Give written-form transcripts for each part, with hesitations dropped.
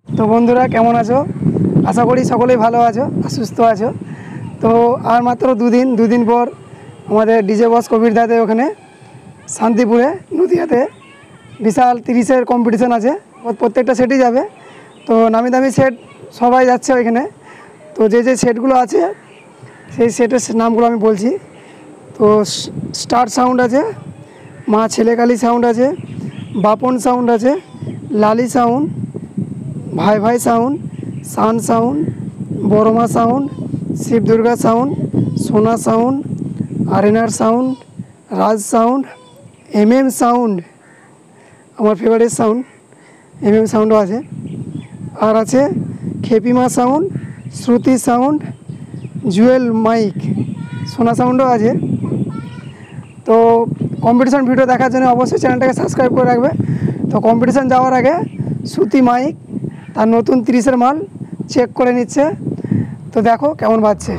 তো বন্ধুরা কেমন আছো? আশা করি সকলেই ভালো আছো, সুস্থ আছো। তো আর মাত্র দুদিন পর আমাদের ডিজে বস কবিরদাদের ওখানে শান্তিপুরে নদিয়াতে বিশাল 30-এর কম্পিটিশান আছে। প্রত্যেকটা সেটই যাবে। তো নামি দামি সেট সবাই যাচ্ছে ওইখানে। তো যে সেটগুলো আছে সেই সেটের নামগুলো আমি বলছি। তো স্টার সাউন্ড আছে, মা ছেলেকালী সাউন্ড আছে, বাপন সাউন্ড আছে, লালি সাউন্ড, ভাই sound, Sun sound, Boroma sound, Shiv Durga sound, Sona sound, আরেনার সাউন্ড, রাজ সাউন্ড, সাউন্ড আমার ফেভারিট সাউন্ড, সাউন্ডও আছে। আর আছে Khepima sound, Shruti sound, Jewel mic, Sona সাউন্ডও আছে। তো কম্পিটিশান ভিডিও দেখার জন্য অবশ্যই চ্যানেলটাকে সাবস্ক্রাইব করে রাখবে। তো কম্পিটিশান যাওয়ার আগে শ্রুতি মাইক তার নতুন 30-এর মাল চেক করে নিচ্ছে। তো দেখো কেমন বাজছে।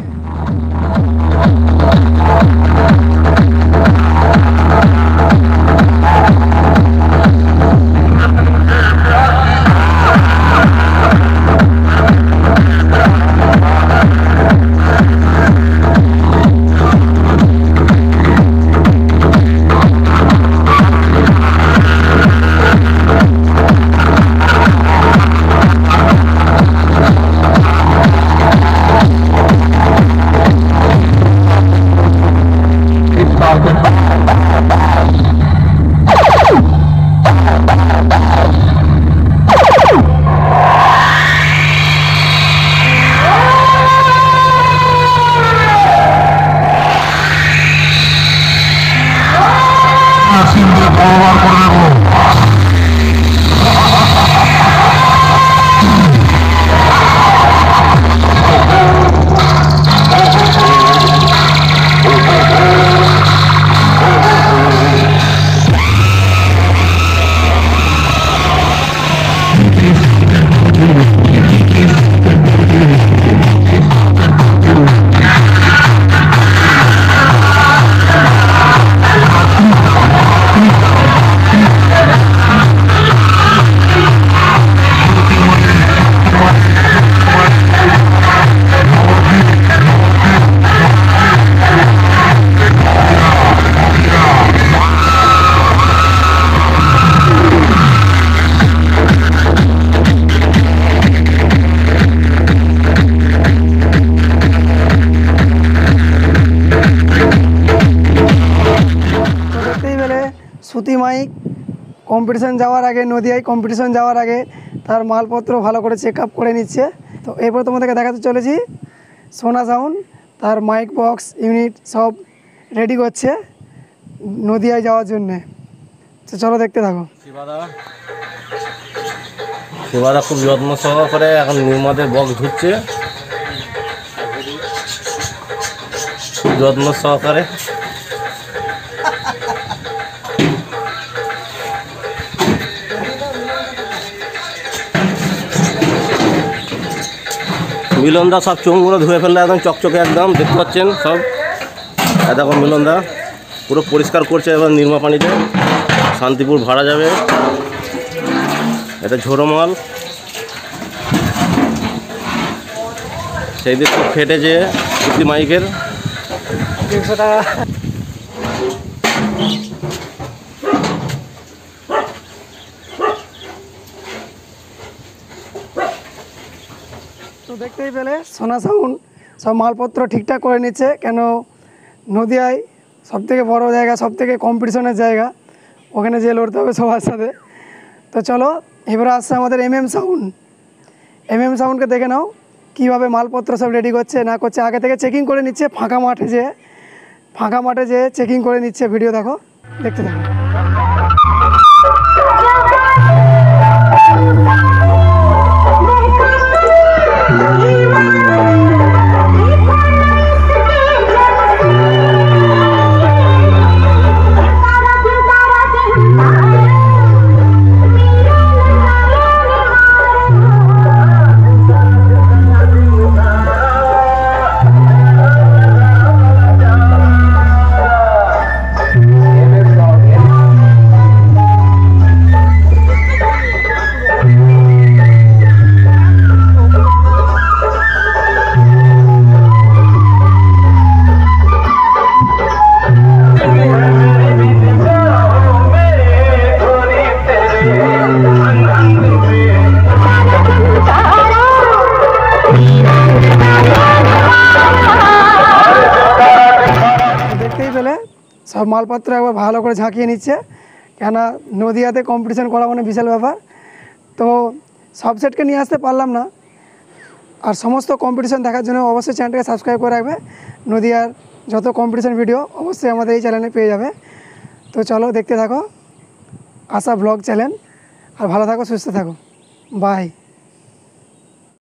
শ্রুতি মাইক কম্পিটিশান যাওয়ার আগে, নদিয়ায় কম্পিটিশান যাওয়ার আগে তার মালপত্র ভালো করে চেক আপ করে নিচ্ছে। তো এরপর তোমাদেরকে দেখাতে চলেছি সোনা সাউন্ড তার মাইক বক্স ইউনিট সব রেডি করছে নদিয়ায় যাওয়ার জন্যে। তো চলো দেখতে থাকো। শিবাদা খুব যত্ন সহকারে এখন নির্মাদের বক্স ধুচ্ছে, যত্ন সহকারে। মিলনদা সব চোঙগুলো ধুয়ে ফেললে একদম চকচকে, একদম দেখতে পাচ্ছেন সব। দেখো মিলনদা পুরো পরিষ্কার করছে এবার নির্মা পানিতে। শান্তিপুর ভাড়া যাবে, এটা ঝোড়ো মাল। সেই দিক খুব ফেটেছে শ্রুতি মাইকের। 300 টাকা। তো দেখতেই পেলে সোনা সাউন্ড সব মালপত্র ঠিকঠাক করে নিচ্ছে, কেন নদিয়ায় সবথেকে বড় জায়গা, সবথেকে কম্পিটিশনের জায়গা, ওখানে যে লড়তে হবে সবার সাথে। তো চলো এবারে আসছে আমাদের সাউন্ডকে দেখে নাও কীভাবে মালপত্র সব রেডি করছে না করছে। আগে থেকে চেকিং করে নিচ্ছে, ফাঁকা মাঠে যে চেকিং করে নিচ্ছে। ভিডিও দেখো, দেখতে থাকো। সব মালপত্র একবার ভালো করে ঝাঁকিয়ে নিচ্ছে, কেননা নদিয়াতে কম্পিটিশন করা মানে বিশাল ব্যাপার। তো সব সেটকে নিয়ে আসতে পারলাম না, আর সমস্ত কম্পিটিশন দেখার জন্য অবশ্যই চ্যানেলটাকে সাবস্ক্রাইব করে রাখবে। নদিয়ার যত কম্পিটিশন ভিডিও অবশ্যই আমাদের এই চ্যানেলে পেয়ে যাবে। তো চলো দেখতে থাকো আশা ব্লগ চ্যানেল, আর ভালো থাকো, সুস্থ থাকো, বাই।